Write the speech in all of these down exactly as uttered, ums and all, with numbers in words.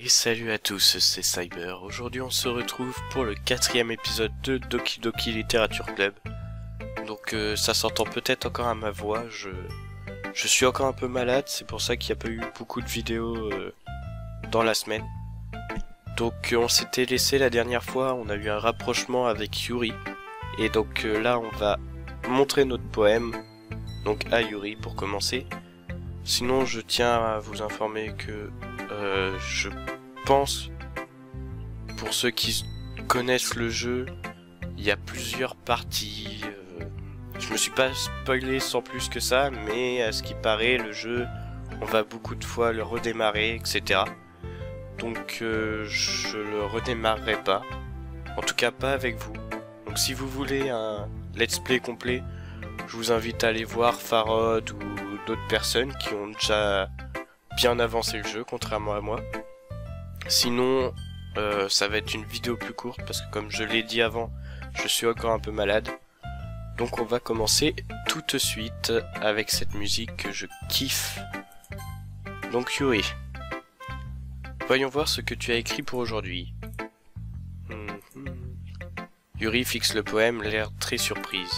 Et salut à tous, c'est Cyber. Aujourd'hui on se retrouve pour le quatrième épisode de Doki Doki Literature Club. Donc euh, ça s'entend peut-être encore à ma voix, je, je suis encore un peu malade, c'est pour ça qu'il n'y a pas eu beaucoup de vidéos euh, dans la semaine. Donc euh, on s'était laissé la dernière fois, on a eu un rapprochement avec Yuri. Et donc euh, là on va montrer notre poème, donc à Yuri pour commencer. Sinon je tiens à vous informer que euh, je pense, pour ceux qui connaissent le jeu, il y a plusieurs parties. Euh, je me suis pas spoilé sans plus que ça, mais à ce qui paraît, le jeu, on va beaucoup de fois le redémarrer, et cetera. Donc euh, je le redémarrerai pas, en tout cas pas avec vous. Donc si vous voulez un let's play complet, je vous invite à aller voir Farod ou d'autres personnes qui ont déjà bien avancé le jeu, contrairement à moi. Sinon, euh, ça va être une vidéo plus courte, parce que comme je l'ai dit avant, je suis encore un peu malade. Donc on va commencer tout de suite avec cette musique que je kiffe. Donc Yuri, voyons voir ce que tu as écrit pour aujourd'hui. Mm-hmm. Yuri fixe le poème, l'air très surprise.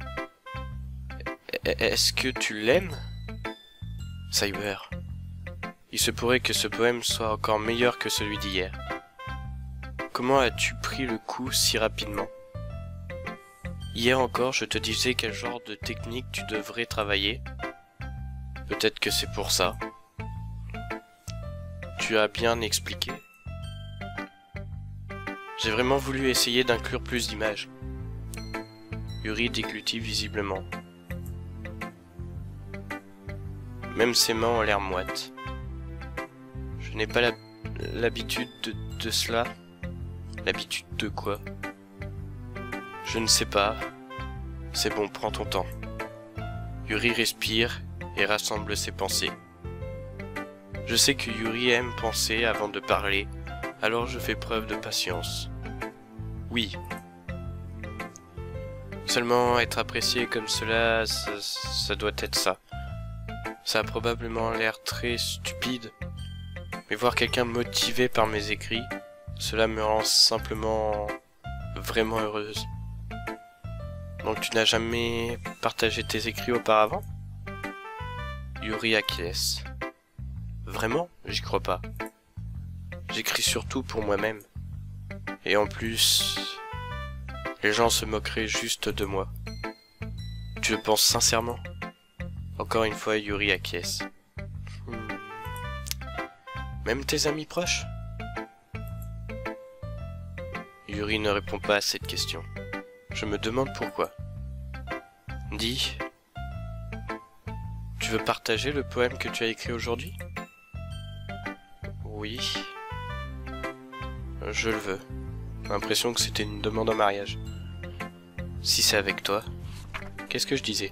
Est-ce que tu l'aimes, Cyber? Il se pourrait que ce poème soit encore meilleur que celui d'hier. Comment as-tu pris le coup si rapidement? Hier encore, je te disais quel genre de technique tu devrais travailler. Peut-être que c'est pour ça. Tu as bien expliqué. J'ai vraiment voulu essayer d'inclure plus d'images. Yuri déglutit visiblement. Même ses mains ont l'air moites. Je n'ai pas l'habitude de, de cela. L'habitude de quoi? Je ne sais pas. C'est bon, prends ton temps. Yuri respire et rassemble ses pensées. Je sais que Yuri aime penser avant de parler, alors je fais preuve de patience. Oui. Seulement être apprécié comme cela, ça, ça doit être ça. Ça a probablement l'air très stupide, mais voir quelqu'un motivé par mes écrits, cela me rend simplement vraiment heureuse. Donc tu n'as jamais partagé tes écrits auparavant? Yuri acquiesce. Vraiment? J'y crois pas. J'écris surtout pour moi-même. Et en plus, les gens se moqueraient juste de moi. Tu le penses sincèrement? Encore une fois, Yuri acquiesce. Hmm. Même tes amis proches? Yuri ne répond pas à cette question. Je me demande pourquoi. Dis, tu veux partager le poème que tu as écrit aujourd'hui? Oui. Je le veux. J'ai l'impression que c'était une demande en mariage. Si c'est avec toi, qu'est-ce que je disais?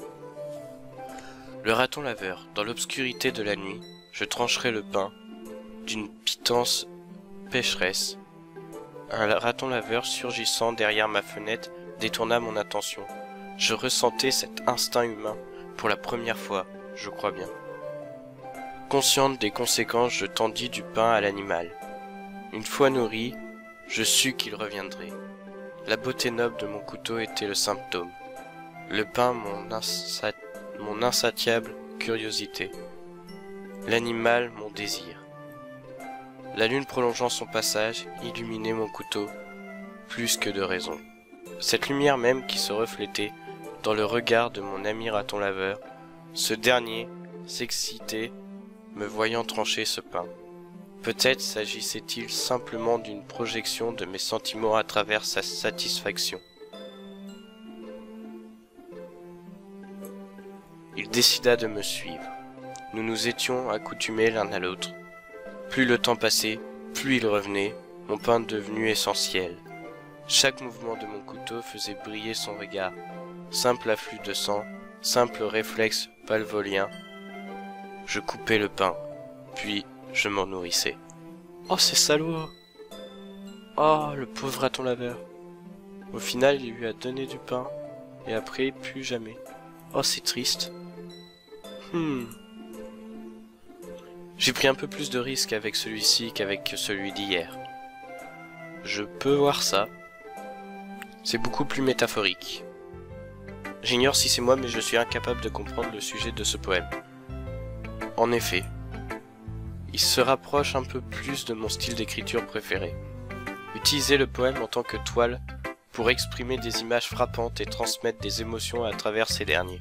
Le raton laveur, dans l'obscurité de la nuit, je trancherai le pain d'une pitance pécheresse. Un raton laveur surgissant derrière ma fenêtre détourna mon attention. Je ressentais cet instinct humain pour la première fois, je crois bien. Consciente des conséquences, je tendis du pain à l'animal. Une fois nourri, je sus qu'il reviendrait. La beauté noble de mon couteau était le symptôme. Le pain, mon insat mon insatiable curiosité. L'animal, mon désir. La lune prolongeant son passage, illuminait mon couteau, plus que de raison. Cette lumière même qui se reflétait dans le regard de mon ami raton laveur, ce dernier s'excitait, me voyant trancher ce pain. Peut-être s'agissait-il simplement d'une projection de mes sentiments à travers sa satisfaction. Il décida de me suivre. Nous nous étions accoutumés l'un à l'autre. Plus le temps passait, plus il revenait, mon pain devenu essentiel. Chaque mouvement de mon couteau faisait briller son regard. Simple afflux de sang, simple réflexe valvolien. Je coupais le pain, puis je m'en nourrissais. Oh, c'est salaud! Oh, le pauvre raton laveur! Au final, il lui a donné du pain, et après, plus jamais. Oh, c'est triste. Hmm. J'ai pris un peu plus de risques avec celui-ci qu'avec celui d'hier. Je peux voir ça. C'est beaucoup plus métaphorique. J'ignore si c'est moi, mais je suis incapable de comprendre le sujet de ce poème. En effet, il se rapproche un peu plus de mon style d'écriture préféré. Utiliser le poème en tant que toile pour exprimer des images frappantes et transmettre des émotions à travers ces derniers.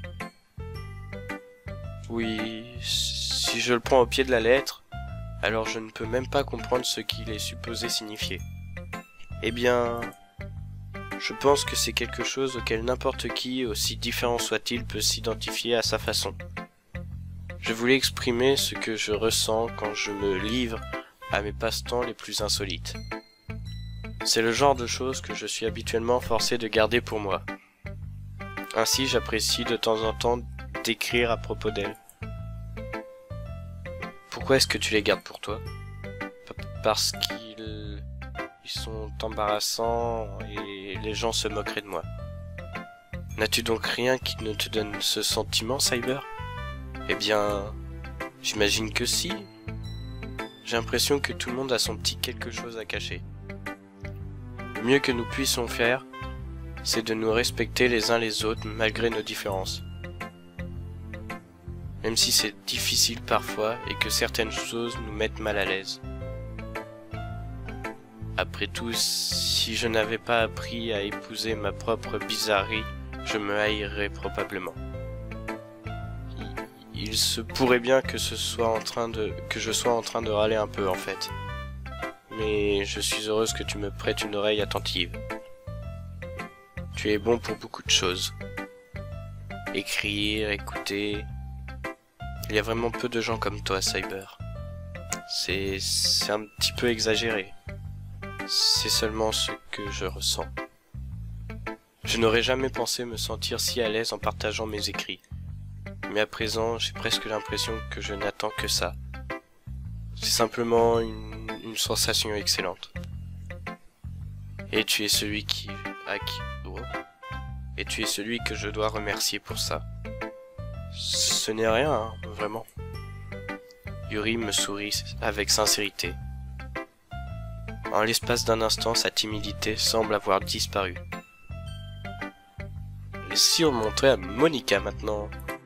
Oui, si je le prends au pied de la lettre, alors je ne peux même pas comprendre ce qu'il est supposé signifier. Eh bien, je pense que c'est quelque chose auquel n'importe qui, aussi différent soit-il, peut s'identifier à sa façon. Je voulais exprimer ce que je ressens quand je me livre à mes passe-temps les plus insolites. C'est le genre de choses que je suis habituellement forcé de garder pour moi. Ainsi, j'apprécie de temps en temps d'écrire à propos d'elle. Pourquoi est-ce que tu les gardes pour toi? Parce qu'ils ils sont embarrassants et les gens se moqueraient de moi. N'as-tu donc rien qui ne te donne ce sentiment, Cyber? Eh bien, j'imagine que si. J'ai l'impression que tout le monde a son petit quelque chose à cacher. Le mieux que nous puissions faire, c'est de nous respecter les uns les autres malgré nos différences. Même si c'est difficile parfois et que certaines choses nous mettent mal à l'aise. Après tout, si je n'avais pas appris à épouser ma propre bizarrerie, je me haïrais probablement. Il, il se pourrait bien que ce soit en train de, que je sois en train de râler un peu en fait. Mais je suis heureuse que tu me prêtes une oreille attentive. Tu es bon pour beaucoup de choses. Écrire, écouter... Il y a vraiment peu de gens comme toi, Cyber. C'est c'est un petit peu exagéré. C'est seulement ce que je ressens. Je n'aurais jamais pensé me sentir si à l'aise en partageant mes écrits. Mais à présent, j'ai presque l'impression que je n'attends que ça. C'est simplement une, une sensation excellente. Et tu es celui qui... à qui... Oh. Et tu es celui que je dois remercier pour ça. Ce n'est rien, hein, vraiment. Yuri me sourit avec sincérité. En l'espace d'un instant, sa timidité semble avoir disparu. Et si on montrait à Monica maintenant?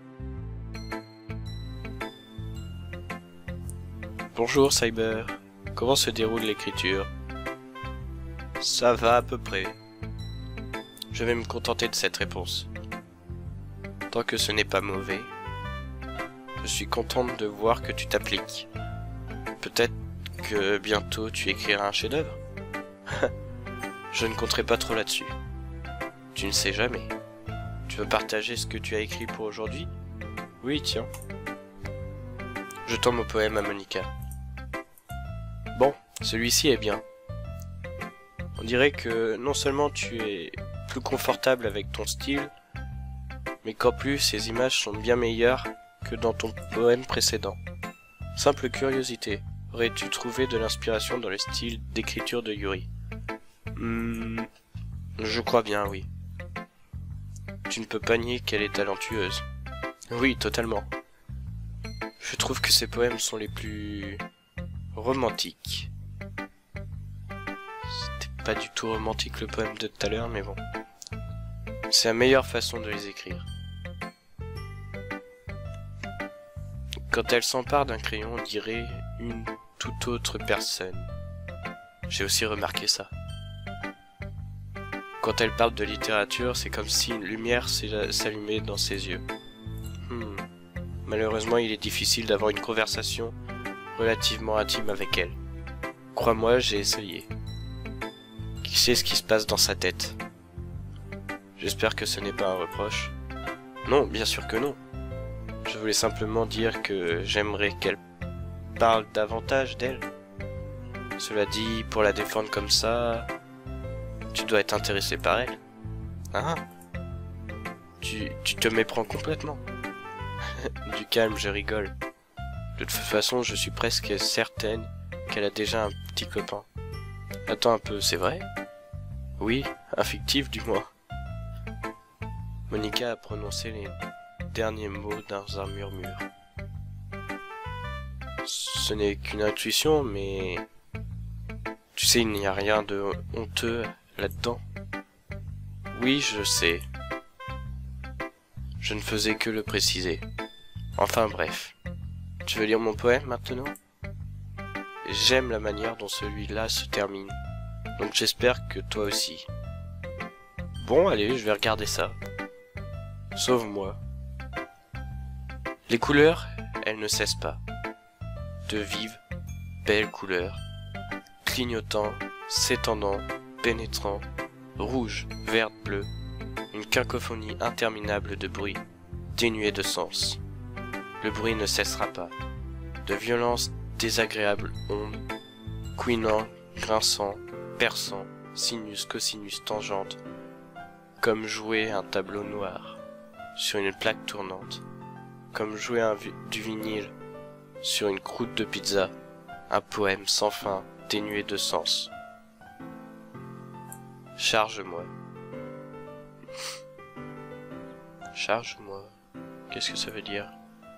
Bonjour Cyber, comment se déroule l'écriture? Ça va à peu près. Je vais me contenter de cette réponse. Tant que ce n'est pas mauvais, je suis contente de voir que tu t'appliques. Peut-être que bientôt tu écriras un chef-d'œuvre. Je ne compterai pas trop là-dessus. Tu ne sais jamais. Tu veux partager ce que tu as écrit pour aujourd'hui? Oui, tiens. Je tends mon poème à Monica. Bon, celui-ci est bien. On dirait que non seulement tu es plus confortable avec ton style, mais qu'en plus ces images sont bien meilleures que dans ton poème précédent. Simple curiosité, aurais-tu trouvé de l'inspiration dans le style d'écriture de Yuri? Hmm, je crois bien, oui. Tu ne peux pas nier qu'elle est talentueuse. Oui, totalement. Je trouve que ses poèmes sont les plus romantiques. C'était pas du tout romantique le poème de tout à l'heure, mais bon. C'est la meilleure façon de les écrire. Quand elle s'empare d'un crayon, on dirait une toute autre personne. J'ai aussi remarqué ça. Quand elle parle de littérature, c'est comme si une lumière s'allumait dans ses yeux. Hmm. Malheureusement, il est difficile d'avoir une conversation relativement intime avec elle. Crois-moi, j'ai essayé. Qui sait ce qui se passe dans sa tête? J'espère que ce n'est pas un reproche. Non, bien sûr que non. Je voulais simplement dire que j'aimerais qu'elle parle davantage d'elle. Cela dit, pour la défendre comme ça, tu dois être intéressé par elle. Hein? Tu, tu te méprends complètement. Du calme, je rigole. De toute façon, je suis presque certaine qu'elle a déjà un petit copain. Attends un peu, c'est vrai? Oui, un fictif du moins. Monica a prononcé les derniers mots dans un murmure. ce n'est qu'une intuition, mais... Tu sais, il n'y a rien de honteux là-dedans. Oui, je sais. Je ne faisais que le préciser. Enfin bref. Tu veux lire mon poème maintenant? J'aime la manière dont celui-là se termine. Donc j'espère que toi aussi. Bon, allez, je vais regarder ça. Sauve-moi. Les couleurs, elles ne cessent pas. De vives, belles couleurs. Clignotant, s'étendant, pénétrant, rouge, vert, bleu. Une cacophonie interminable de bruits, dénués de sens. Le bruit ne cessera pas. De violentes, désagréables ondes, couinant, grinçant, perçant, sinus, cosinus, tangente, comme jouer un tableau noir sur une plaque tournante, comme jouer un vi du vinyle sur une croûte de pizza, un poème sans fin, dénué de sens. Charge-moi. Charge-moi. Qu'est-ce que ça veut dire?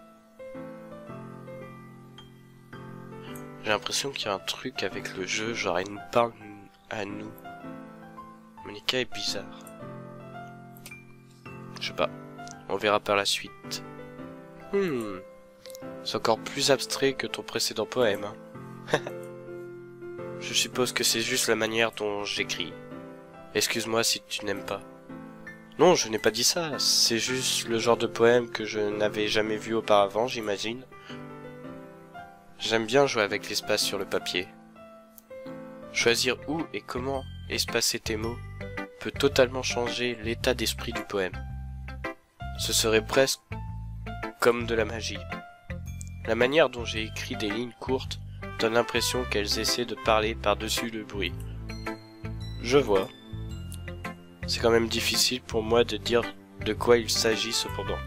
J'ai l'impression qu'il y a un truc avec le jeu, genre il nous parle à nous. Monica est bizarre. Je sais pas. On verra par la suite. Hmm. C'est encore plus abstrait que ton précédent poème. Hein. Je suppose que c'est juste la manière dont j'écris. Excuse-moi si tu n'aimes pas. Non, je n'ai pas dit ça. C'est juste le genre de poème que je n'avais jamais vu auparavant, j'imagine. J'aime bien jouer avec l'espace sur le papier. Choisir où et comment espacer tes mots peut totalement changer l'état d'esprit du poème. Ce serait presque comme de la magie. La manière dont j'ai écrit des lignes courtes donne l'impression qu'elles essaient de parler par-dessus le bruit. Je vois. C'est quand même difficile pour moi de dire de quoi il s'agit cependant.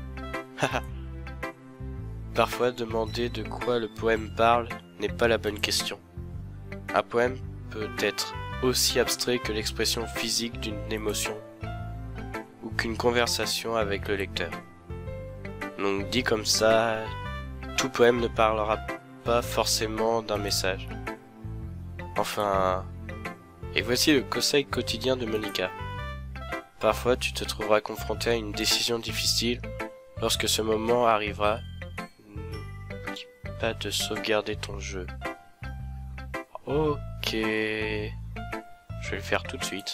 Parfois, demander de quoi le poème parle n'est pas la bonne question. Un poème peut être aussi abstrait que l'expression physique d'une émotion ou qu'une conversation avec le lecteur. Donc dit comme ça, tout poème ne parlera pas forcément d'un message. Enfin... Et voici le conseil quotidien de Monica. Parfois tu te trouveras confronté à une décision difficile. Lorsque ce moment arrivera, n'oublie pas de sauvegarder ton jeu. Ok... Je vais le faire tout de suite.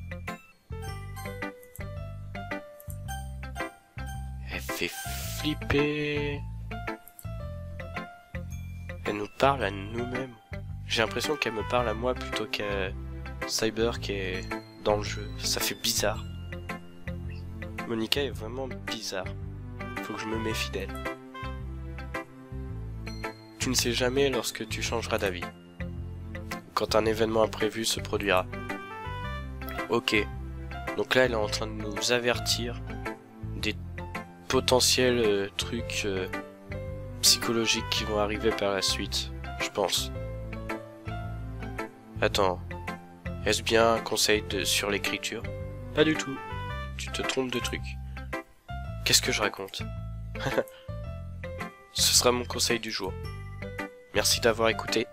Elle fait flipper. Elle nous parle à nous-mêmes. J'ai l'impression qu'elle me parle à moi plutôt qu'à Cyber qui est dans le jeu. Ça fait bizarre. Monica est vraiment bizarre. Faut que je me méfie d'elle. Tu ne sais jamais lorsque tu changeras d'avis. Quand un événement imprévu se produira. Ok. Donc là, elle est en train de nous avertir des potentiels euh, trucs euh, psychologiques qui vont arriver par la suite, je pense. Attends. Est-ce bien un conseil de, sur l'écriture? Pas du tout. Tu te trompes de truc. Qu'est-ce que je raconte? Ce sera mon conseil du jour. Merci d'avoir écouté.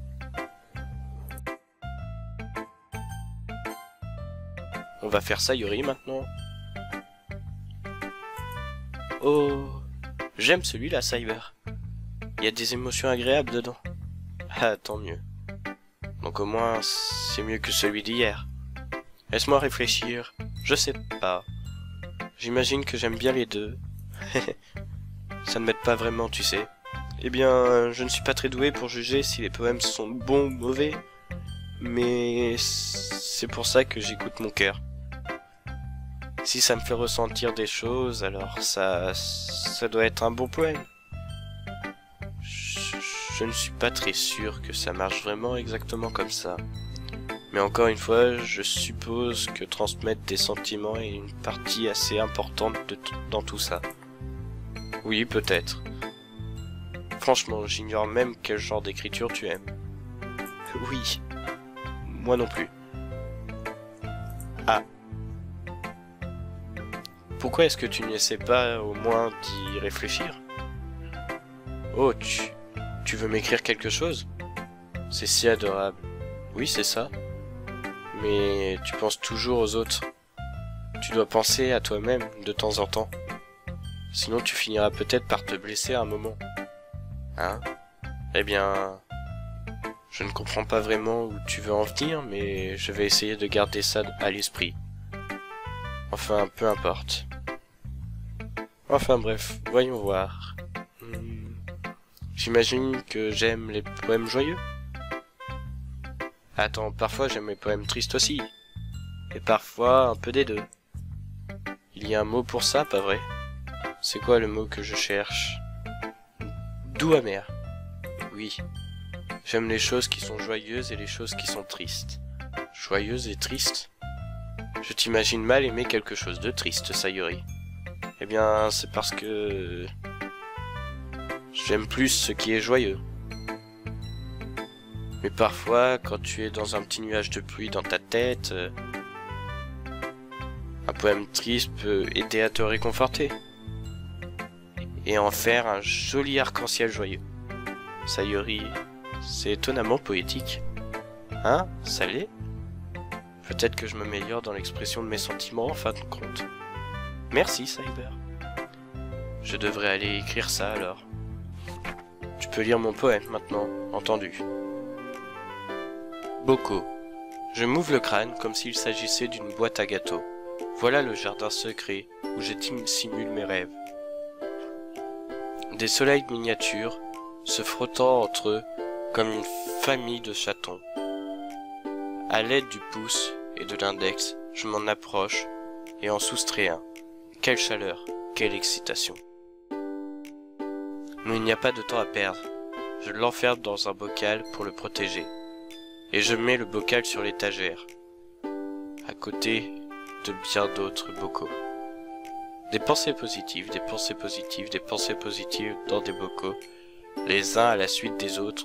On va faire ça, Yuri, maintenant. Oh, j'aime celui-là, Cyber. Il y a des émotions agréables dedans. Ah, tant mieux. Donc au moins, c'est mieux que celui d'hier. Laisse-moi réfléchir. Je sais pas. J'imagine que j'aime bien les deux. Ça ne m'aide pas vraiment, tu sais. Eh bien, je ne suis pas très doué pour juger si les poèmes sont bons ou mauvais. Mais c'est pour ça que j'écoute mon cœur. Si ça me fait ressentir des choses, alors ça, ça doit être un bon poème. Je, je ne suis pas très sûr que ça marche vraiment exactement comme ça. Mais encore une fois, je suppose que transmettre des sentiments est une partie assez importante de dans tout ça. Oui, peut-être. Franchement, j'ignore même quel genre d'écriture tu aimes. Oui, moi non plus. Ah. Pourquoi est-ce que tu n'essaies pas au moins d'y réfléchir? Oh, tu, Tu veux m'écrire quelque chose? C'est si adorable. Oui, c'est ça. Mais tu penses toujours aux autres. Tu dois penser à toi-même de temps en temps. Sinon tu finiras peut-être par te blesser à un moment. Hein? Eh bien... Je ne comprends pas vraiment où tu veux en venir, mais je vais essayer de garder ça à l'esprit. Enfin, peu importe. Enfin bref, voyons voir. Hmm. J'imagine que j'aime les poèmes joyeux. Attends, parfois j'aime les poèmes tristes aussi. Et parfois un peu des deux. Il y a un mot pour ça, pas vrai? C'est quoi le mot que je cherche? Doux amer. Oui. J'aime les choses qui sont joyeuses et les choses qui sont tristes. Joyeuses et tristes? Je t'imagine mal aimer quelque chose de triste, Sayuri. Eh bien, c'est parce que... j'aime plus ce qui est joyeux. Mais parfois, quand tu es dans un petit nuage de pluie dans ta tête, euh, un poème triste peut aider à te réconforter. Et en faire un joli arc-en-ciel joyeux. Sayuri, c'est étonnamment poétique. Hein, ça l'est? Peut-être que je m'améliore dans l'expression de mes sentiments en fin de compte. Merci, Cyber. Je devrais aller écrire ça alors. Tu peux lire mon poème maintenant, entendu. Boko. Je m'ouvre le crâne comme s'il s'agissait d'une boîte à gâteaux. Voilà le jardin secret où je simule mes rêves. Des soleils miniatures se frottant entre eux comme une famille de chatons. À l'aide du pouce et de l'index, je m'en approche et en soustrais un. Quelle chaleur, quelle excitation. Mais il n'y a pas de temps à perdre. Je l'enferme dans un bocal pour le protéger. Et je mets le bocal sur l'étagère, à côté de bien d'autres bocaux. Des pensées positives, des pensées positives, des pensées positives dans des bocaux, les uns à la suite des autres.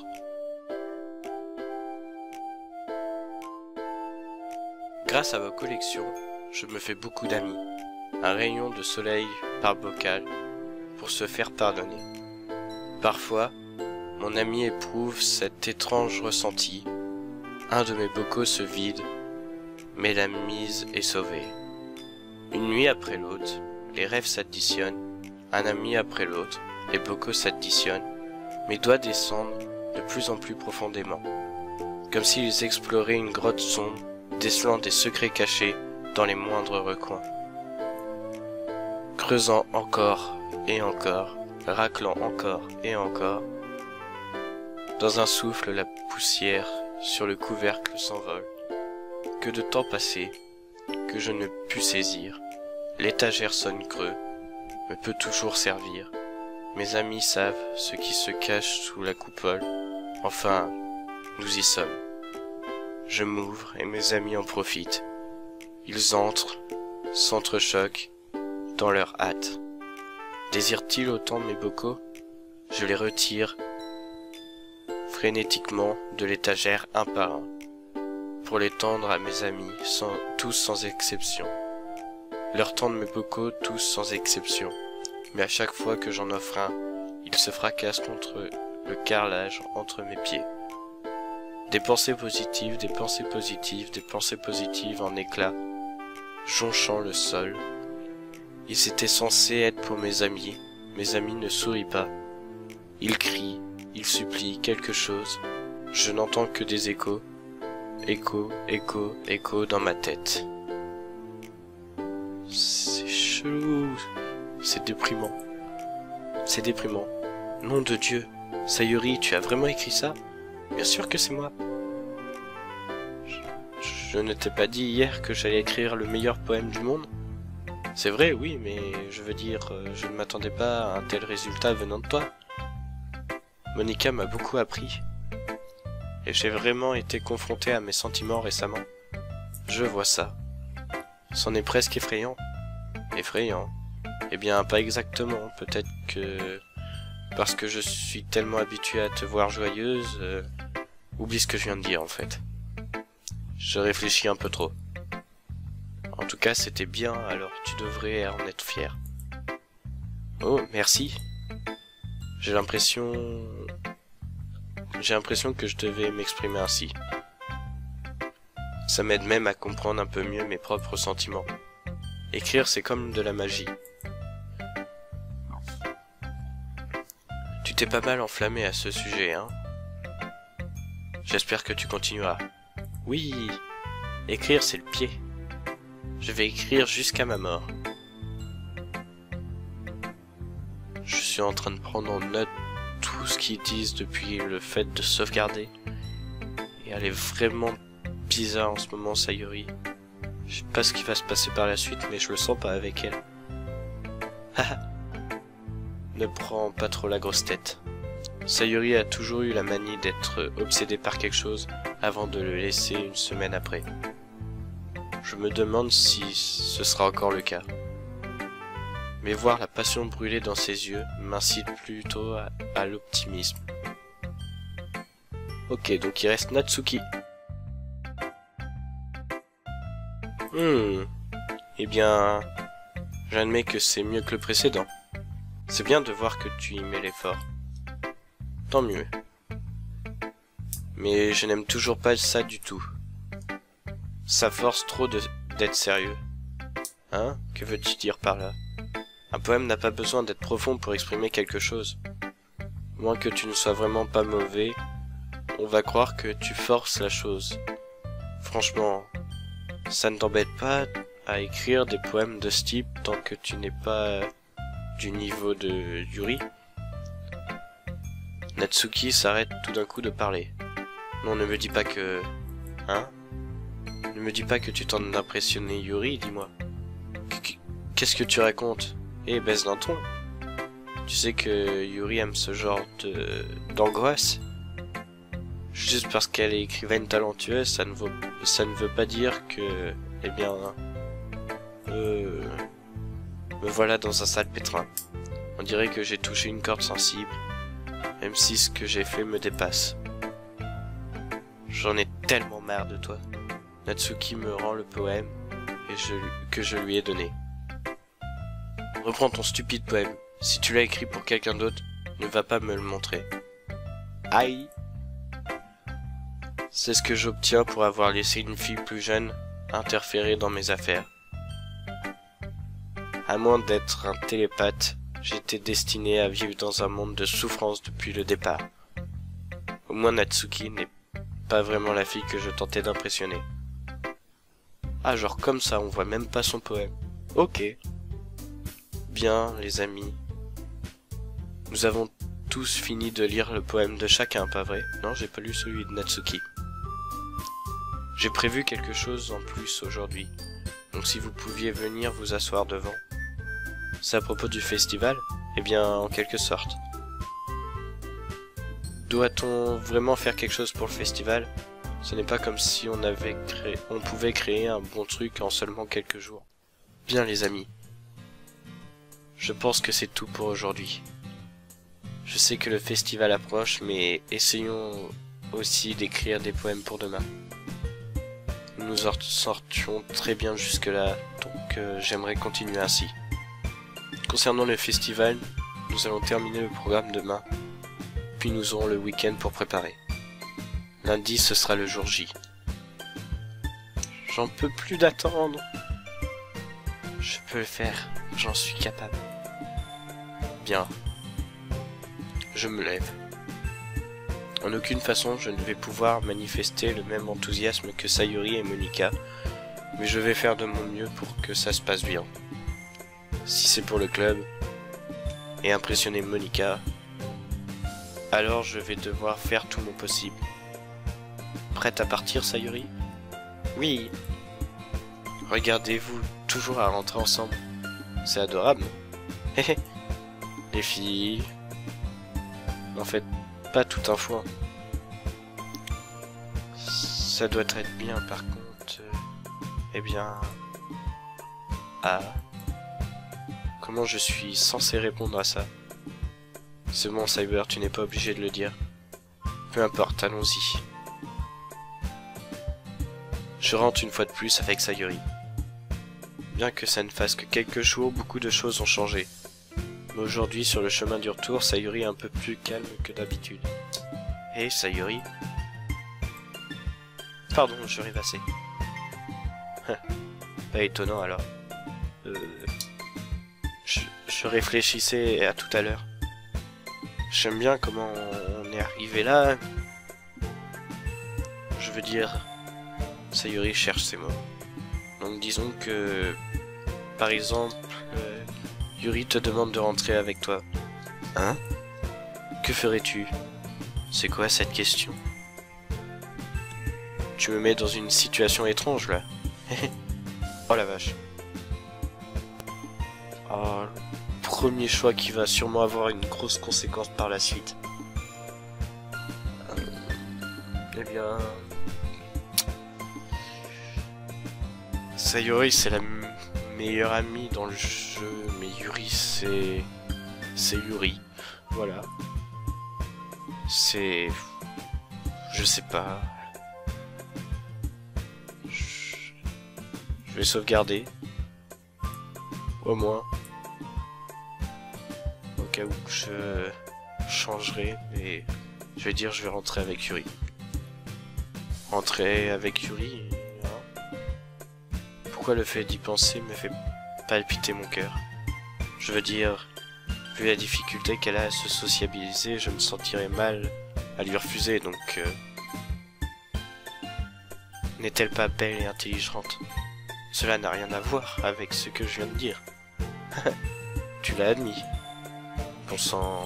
Grâce à vos collections, je me fais beaucoup d'amis. Un rayon de soleil par bocal pour se faire pardonner. Parfois, mon ami éprouve cet étrange ressenti. Un de mes bocaux se vide, mais la mise est sauvée. Une nuit après l'autre, les rêves s'additionnent, un ami après l'autre, les bocaux s'additionnent, mes doigts descendent de plus en plus profondément, comme s'ils exploraient une grotte sombre, décelant des secrets cachés dans les moindres recoins. Creusant encore et encore, raclant encore et encore, dans un souffle la poussière sur le couvercle s'envole. Que de temps passé, que je ne pus saisir. L'étagère sonne creux, me peut toujours servir. Mes amis savent ce qui se cache sous la coupole. Enfin, nous y sommes. Je m'ouvre et mes amis en profitent. Ils entrent, s'entrechoquent, dans leur hâte. Désirent-ils autant mes bocaux? Je les retire frénétiquement de l'étagère un par un, pour les tendre à mes amis, sans, tous sans exception. Leur tendre mes bocaux, tous sans exception. Mais à chaque fois que j'en offre un, il se fracasse contre le carrelage entre mes pieds. Des pensées positives, des pensées positives, des pensées positives en éclats, jonchant le sol. Ils étaient censés être pour mes amis, mes amis ne sourient pas. Ils crient, ils supplient quelque chose, je n'entends que des échos, échos, échos, échos dans ma tête. C'est chelou, c'est déprimant, c'est déprimant. Nom de Dieu, Sayuri, tu as vraiment écrit ça? Bien sûr que c'est moi. Je, je ne t'ai pas dit hier que j'allais écrire le meilleur poème du monde? C'est vrai, oui, mais je veux dire, je ne m'attendais pas à un tel résultat venant de toi. Monica m'a beaucoup appris. Et j'ai vraiment été confronté à mes sentiments récemment. Je vois ça. C'en est presque effrayant. Effrayant. Eh bien, pas exactement. Peut-être que... parce que je suis tellement habitué à te voir joyeuse... Euh... Oublie ce que je viens de dire, en fait. Je réfléchis un peu trop. En tout cas, c'était bien, alors tu devrais en être fier. Oh, merci. J'ai l'impression j'ai l'impression que je devais m'exprimer ainsi. Ça m'aide même à comprendre un peu mieux mes propres sentiments. Écrire, c'est comme de la magie. Tu t'es pas mal enflammé à ce sujet, hein? J'espère que tu continueras. Oui, écrire, c'est le pied. Je vais écrire jusqu'à ma mort. Je suis en train de prendre en note tout ce qu'ils disent depuis le fait de sauvegarder. Et elle est vraiment bizarre en ce moment, Sayuri. Je sais pas ce qui va se passer par la suite, mais je le sens pas avec elle. Haha. Ne prends pas trop la grosse tête. Sayuri a toujours eu la manie d'être obsédé par quelque chose avant de le laisser une semaine après. Je me demande si ce sera encore le cas. Mais voir la passion brûler dans ses yeux m'incite plutôt à, à l'optimisme. Ok, donc il reste Natsuki. Hmm. Eh bien, j'admets que c'est mieux que le précédent. C'est bien de voir que tu y mets l'effort. Tant mieux. Mais je n'aime toujours pas ça du tout. Ça force trop de d'être sérieux. Hein? Que veux-tu dire par là? Un poème n'a pas besoin d'être profond pour exprimer quelque chose. Moins que tu ne sois vraiment pas mauvais, on va croire que tu forces la chose. Franchement, ça ne t'embête pas à écrire des poèmes de ce type tant que tu n'es pas du niveau de Yuri? Natsuki s'arrête tout d'un coup de parler. Non, ne me dis pas que... Hein? Ne me dis pas que tu t'en as impressionné Yuri, dis-moi. Qu'est-ce que tu racontes? Eh, baisse d'un ton. Tu sais que Yuri aime ce genre de... d'angoisse? Juste parce qu'elle est écrivaine talentueuse, ça ne, vaut... ça ne veut pas dire que... Eh bien... Euh... Me voilà dans un sale pétrin. On dirait que j'ai touché une corde sensible, même si ce que j'ai fait me dépasse. J'en ai tellement marre de toi. Natsuki me rend le poème et je... que je lui ai donné. Reprends ton stupide poème. Si tu l'as écrit pour quelqu'un d'autre, ne va pas me le montrer. Aïe! C'est ce que j'obtiens pour avoir laissé une fille plus jeune interférer dans mes affaires. À moins d'être un télépathe, j'étais destiné à vivre dans un monde de souffrance depuis le départ. Au moins Natsuki n'est pas vraiment la fille que je tentais d'impressionner. Ah, genre comme ça, on voit même pas son poème. Ok. Bien, les amis. Nous avons tous fini de lire le poème de chacun, pas vrai? Non, j'ai pas lu celui de Natsuki. J'ai prévu quelque chose en plus aujourd'hui. Donc si vous pouviez venir vous asseoir devant. C'est à propos du festival? Eh bien, en quelque sorte. Doit-on vraiment faire quelque chose pour le festival? Ce n'est pas comme si on avait créé, on pouvait créer un bon truc en seulement quelques jours. Bien les amis. Je pense que c'est tout pour aujourd'hui. Je sais que le festival approche, mais essayons aussi d'écrire des poèmes pour demain. Nous nous en sortions très bien jusque-là, donc euh, j'aimerais continuer ainsi. Concernant le festival, nous allons terminer le programme demain, puis nous aurons le week-end pour préparer. Lundi, ce sera le jour J. J'en peux plus d'attendre. Je peux le faire, j'en suis capable. Bien. Je me lève. En aucune façon, je ne vais pouvoir manifester le même enthousiasme que Sayuri et Monika, mais je vais faire de mon mieux pour que ça se passe bien. Si c'est pour le club, et impressionner Monika, alors je vais devoir faire tout mon possible. Prête à partir, Sayuri? Oui. Regardez-vous toujours à rentrer ensemble. C'est adorable. Hé Les filles... En fait, pas tout un foin. Ça doit être bien, par contre... Euh, eh bien... Ah... Comment je suis censé répondre à ça? C'est bon, Cyber, tu n'es pas obligé de le dire. Peu importe, allons-y. Je rentre une fois de plus avec Sayuri. Bien que ça ne fasse que quelques jours, beaucoup de choses ont changé. Mais aujourd'hui, sur le chemin du retour, Sayuri est un peu plus calme que d'habitude. Hé, hey, Sayuri. Pardon, je rêvassais. Pas étonnant alors. Euh, je, je réfléchissais à tout à l'heure. J'aime bien comment on est arrivé là. Je veux dire... Sayuri cherche ses mots. Donc disons que... Par exemple... Euh, Yuri te demande de rentrer avec toi. Hein? Que ferais-tu? C'est quoi cette question? Tu me mets dans une situation étrange là. Oh la vache. Oh, le premier choix qui va sûrement avoir une grosse conséquence par la suite. Euh, eh bien... Sayuri c'est la meilleure amie dans le jeu, mais Yuri c'est... C'est Yuri. Voilà. C'est... Je sais pas... Je vais sauvegarder. Au moins. Au cas où je changerai. Et je vais dire je vais rentrer avec Yuri. Rentrer avec Yuri. Hein. Pourquoi le fait d'y penser me fait palpiter mon cœur? Je veux dire, vu la difficulté qu'elle a à se sociabiliser, je me sentirais mal à lui refuser, donc... Euh... N'est-elle pas belle et intelligente? Cela n'a rien à voir avec ce que je viens de dire. Tu l'as admis. Bon sang...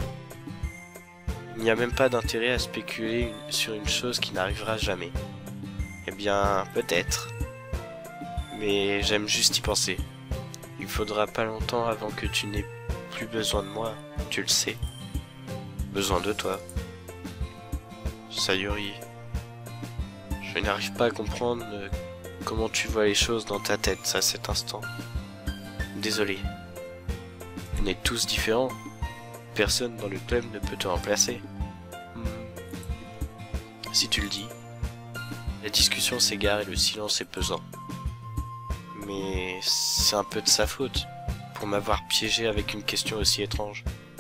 Il n'y a même pas d'intérêt à spéculer une... sur une chose qui n'arrivera jamais. Eh bien, peut-être. Mais j'aime juste y penser. Il faudra pas longtemps avant que tu n'aies plus besoin de moi, tu le sais. Besoin de toi. Sayuri. Je n'arrive pas à comprendre... Euh... Comment tu vois les choses dans ta tête à cet instant? Désolé. On est tous différents. Personne dans le club ne peut te remplacer. Hmm. Si tu le dis. La discussion s'égare et le silence est pesant. Mais c'est un peu de sa faute pour m'avoir piégé avec une question aussi étrange.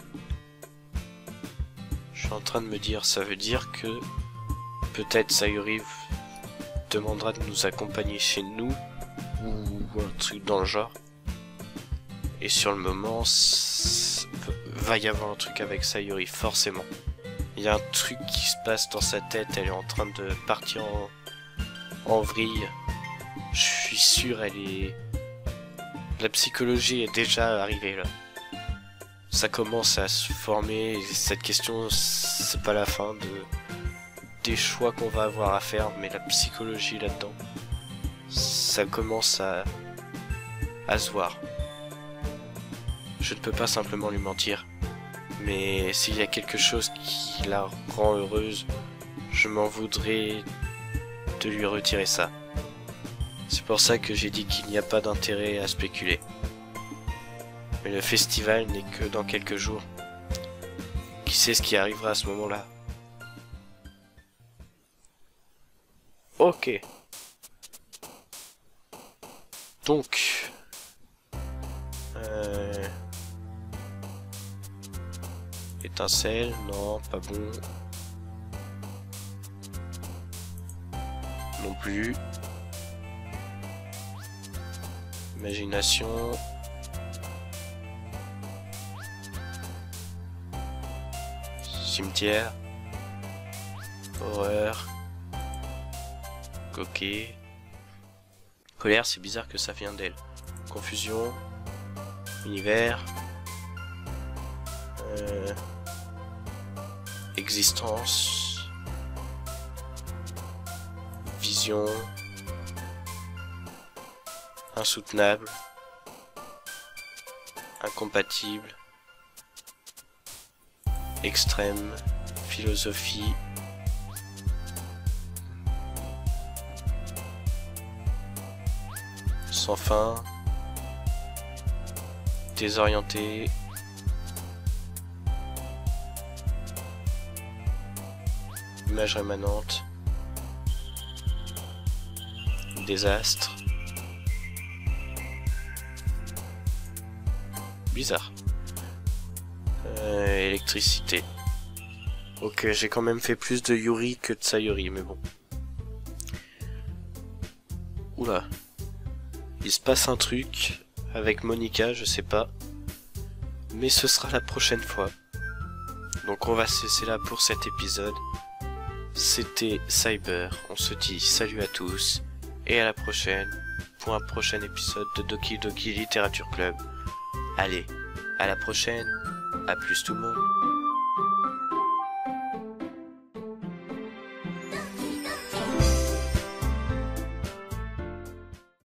Je suis en train de me dire, ça veut dire que peut-être Sayuri demandera de nous accompagner chez nous ou un truc dans le genre. Et sur le moment, va y avoir un truc avec Sayuri, forcément. Il y a un truc qui se passe dans sa tête, elle est en train de partir en, en vrille. Je suis sûr, elle est... La psychologie est déjà arrivée là. Ça commence à se former, et cette question, c'est pas la fin de... des choix qu'on va avoir à faire, mais la psychologie là-dedans, ça commence à, à se voir. Je ne peux pas simplement lui mentir, mais s'il y a quelque chose qui la rend heureuse, je m'en voudrais de lui retirer ça. C'est pour ça que j'ai dit qu'il n'y a pas d'intérêt à spéculer. Mais le festival n'est que dans quelques jours. Qui sait ce qui arrivera à ce moment-là? Ok. Donc... Euh... Étincelle, non, pas bon. Non plus. Imagination. Cimetière. Horreur. Ok. Colère, c'est bizarre que ça vient d'elle. Confusion. Univers. Euh... Existence. Vision. Insoutenable. Incompatible. Extrême. Philosophie. Sans fin. Désorienté. Image rémanente. Désastre. Bizarre. Euh, électricité. Ok, j'ai quand même fait plus de Yuri que de Sayuri, mais bon. Oula. Il se passe un truc avec Monica, je sais pas. Mais ce sera la prochaine fois. Donc on va se laisser là pour cet épisode. C'était Cyber, on se dit salut à tous. Et à la prochaine pour un prochain épisode de Doki Doki Literature Club. Allez, à la prochaine. À plus tout le monde.